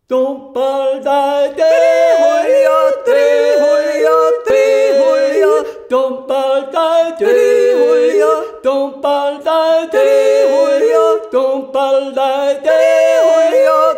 Don't balda Trihulia, trihulia, trihulia, don't balda trihulia, don't balda trihulia, don't balda trihulia.